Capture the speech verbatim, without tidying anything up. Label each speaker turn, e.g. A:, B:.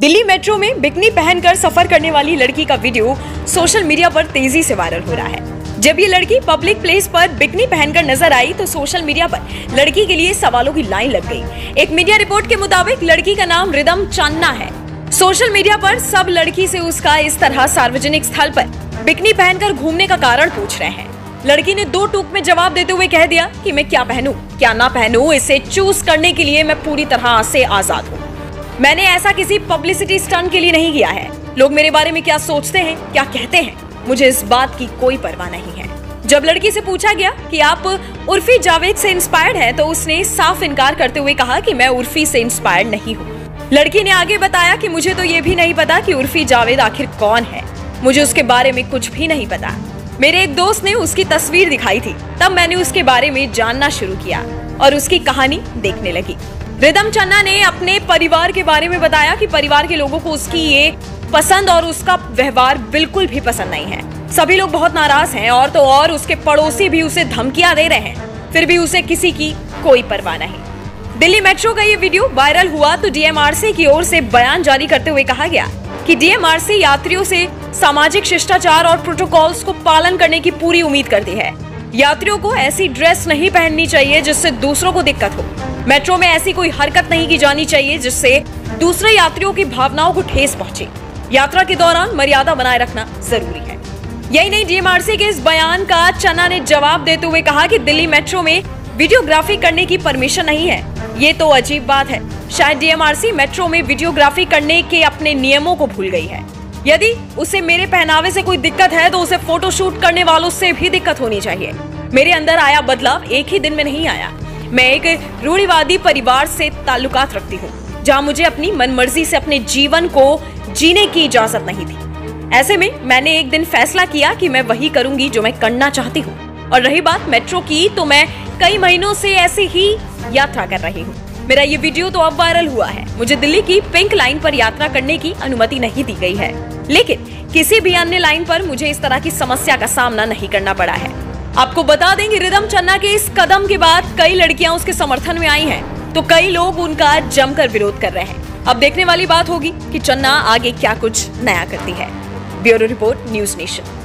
A: Delhi metro में bikini पहनकर सफर करने वाली लड़की का वीडियो सोशल मीडिया पर तेजी से वायरल हो रहा है। जब ये लड़की पब्लिक प्लेस पर बिकनी पहनकर नजर आई तो सोशल मीडिया पर लड़की के लिए सवालों की लाइन लग गई। एक मीडिया रिपोर्ट के मुताबिक लड़की का नाम रिदम चन्ना है। सोशल मीडिया पर सब लड़की से उसका इस तरह सार्वजनिक स्थल पर बिकनी पहनकर घूमने का कारण पूछ रहे हैं। लड़की ने दो टूक में जवाब देते हुए कह दिया कि मैं क्या पहनूं, क्या ना पहनूं, इसे चूज करने के लिए मैं पूरी तरह से आजाद हूं। मैंने ऐसा किसी पब्लिसिटी स्टंट के लिए नहीं किया है। लोग मेरे बारे में क्या सोचते हैं, क्या कहते हैं, मुझे इस बात की कोई परवाह नहीं है। जब लड़की से पूछा गया कि आप उर्फी जावेद से इंस्पायर्ड हैं, तो उसने साफ इनकार करते हुए कहा कि मैं उर्फी से इंस्पायर्ड नहीं हूँ। लड़की ने आगे बताया कि मुझे तो ये भी नहीं पता कि उर्फी जावेद आखिर कौन है, मुझे उसके बारे में कुछ भी नहीं पता। मेरे एक दोस्त ने उसकी तस्वीर दिखाई थी, तब मैंने उसके बारे में जानना शुरू किया और उसकी कहानी देखने लगी। रिदम चन्ना ने अपने परिवार के बारे में बताया कि परिवार के लोगों को उसकी ये पसंद और उसका व्यवहार बिल्कुल भी पसंद नहीं है। सभी लोग बहुत नाराज हैं और तो और उसके पड़ोसी भी उसे धमकियां दे रहे हैं, फिर भी उसे किसी की कोई परवाह नहीं। दिल्ली मेट्रो का ये वीडियो वायरल हुआ तो डीएमआरसी की ओर से बयान जारी करते हुए कहा गया कि डीएमआरसी यात्रियों से सामाजिक शिष्टाचार और प्रोटोकॉल्स को पालन करने की पूरी उम्मीद करती है। यात्रियों को ऐसी ड्रेस नहीं पहननी चाहिए जिससे दूसरों को दिक्कत हो। मेट्रो में ऐसी कोई हरकत नहीं की जानी चाहिए जिससे दूसरे यात्रियों की भावनाओं को ठेस पहुंचे। यात्रा के दौरान मर्यादा बनाए रखना जरूरी है। यही नहीं, डीएमआरसी के इस बयान का चन्ना ने जवाब देते हुए कहा कि दिल्ली मेट्रो में वीडियोग्राफी करने की परमिशन नहीं है। ये तो अजीब बात है। शायद डीएमआरसी मेट्रो में वीडियोग्राफी करने के अपने नियमों को भूल गई है। यदि उसे मेरे पहनावे से कोई दिक्कत है तो उसे फोटोशूट करने वालों से भी दिक्कत होनी चाहिए। मेरे अंदर आया बदलाव एक ही दिन में नहीं आया। मैं एक रूढ़िवादी परिवार से ताल्लुकात रखती हूँ, जहाँ मुझे अपनी मनमर्जी से अपने जीवन को जीने की इजाजत नहीं थी। ऐसे में मैंने एक दिन फैसला किया कि मैं वही करूंगी जो मैं करना चाहती हूँ। और रही बात मेट्रो की, तो मैं कई महीनों से ऐसे ही यात्रा कर रही हूँ। मेरा ये वीडियो तो अब वायरल हुआ है। मुझे दिल्ली की पिंक लाइन पर यात्रा करने की अनुमति नहीं दी गई है, लेकिन किसी भी अन्य लाइन पर मुझे इस तरह की समस्या का सामना नहीं करना पड़ा है। आपको बता दें कि रिदम चन्ना के इस कदम के बाद कई लड़कियां उसके समर्थन में आई हैं, तो कई लोग उनका जमकर विरोध कर रहे हैं। अब देखने वाली बात होगी कि चन्ना आगे क्या कुछ नया करती है। Bureau report, News nation.